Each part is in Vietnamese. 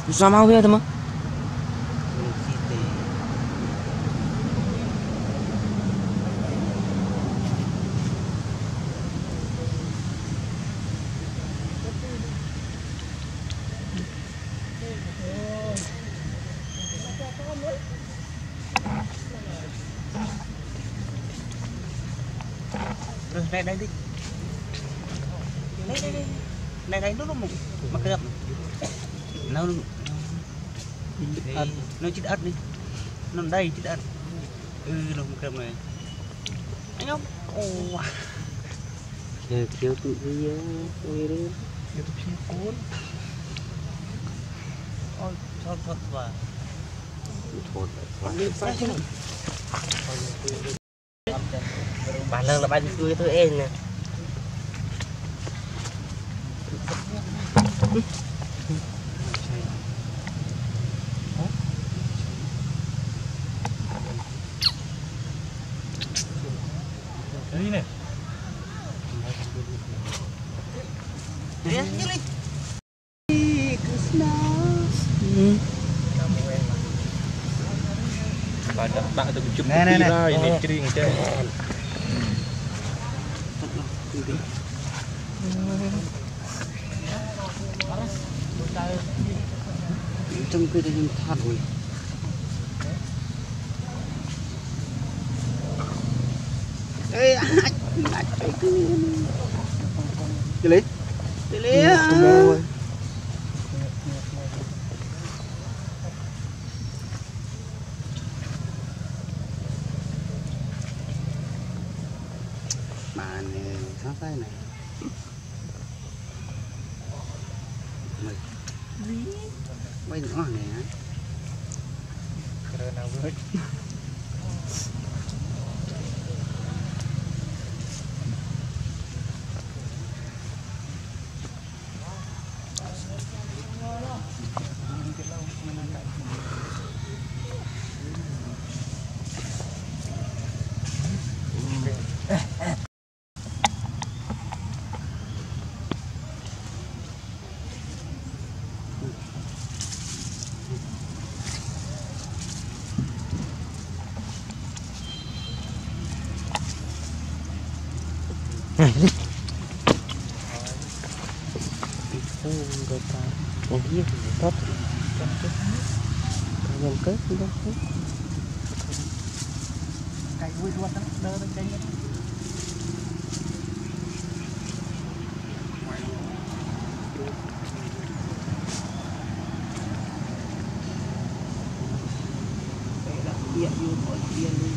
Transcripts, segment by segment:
sao mau vậy mà đây đây đi đây nó một mà cái nó chít ớt đi nó đây chít ớt nó một cái này anh không kêu tụi đi đi kêu tụi xin cuốn ôi thôi và bà lơ là bạn cười tôi em nè đi nè bạn tự chụp ra này chơi chơi trong cái đây thật rồi ê anh cái lấy mà này sao tay này mấy nữa này hả cái nào với người ta còn biết gì tốt nhân kết đó cái vui ruột đó đỡ lên đây điện vô khỏi điện luôn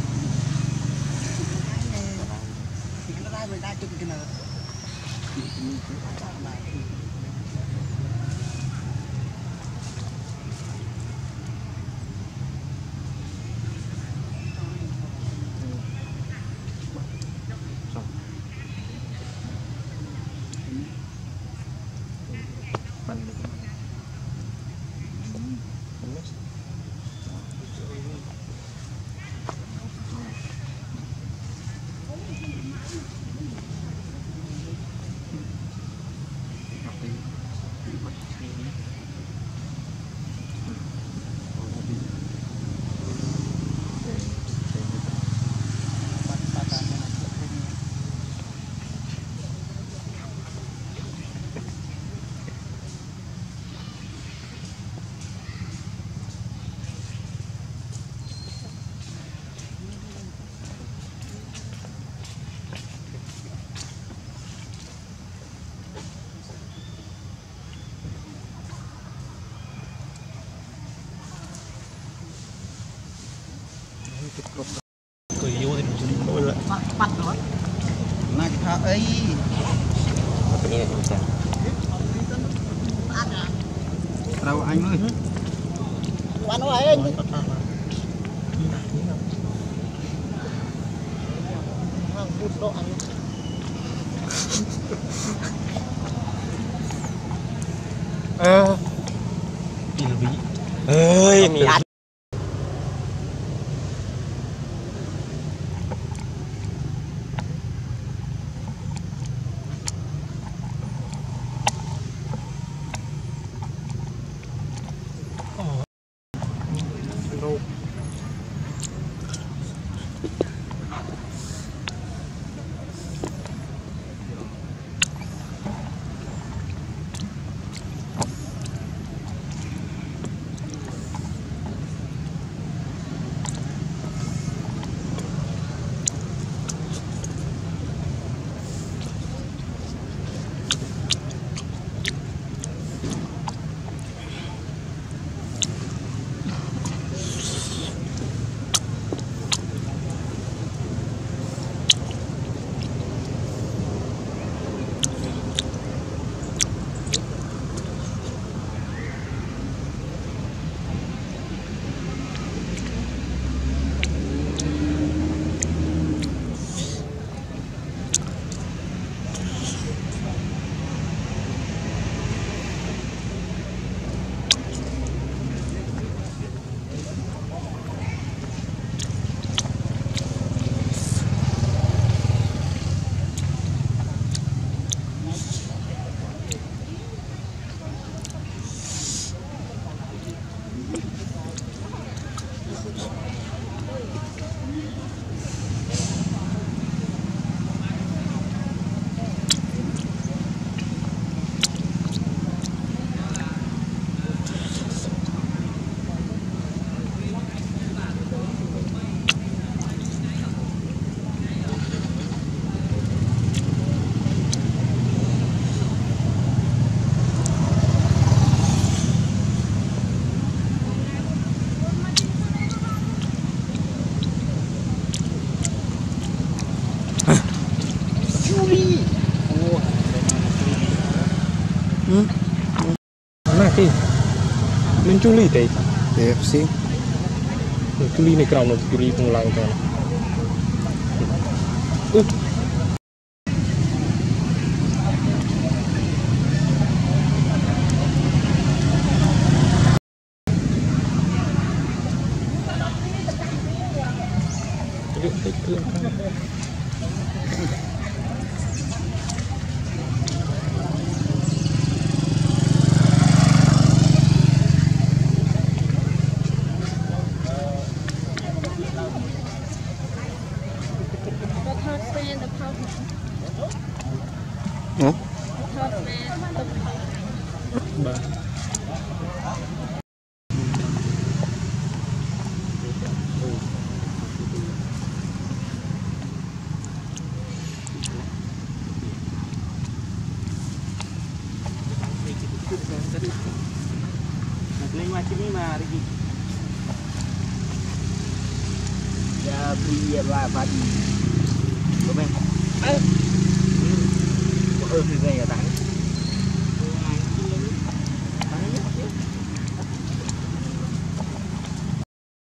thì nó ra người ta chụp cái nào cười vô thì mình rồi bắt rồi này thà ấy cái này cũng sao đâu anh ơi bạn ơi anh bút độ anh ơi mì ăn Mana ki? Menculi teh. sih. Menculi ni kerana kiri pengulang tu. Lên mà chỉ mà đi ya beli ba đi có bên thì về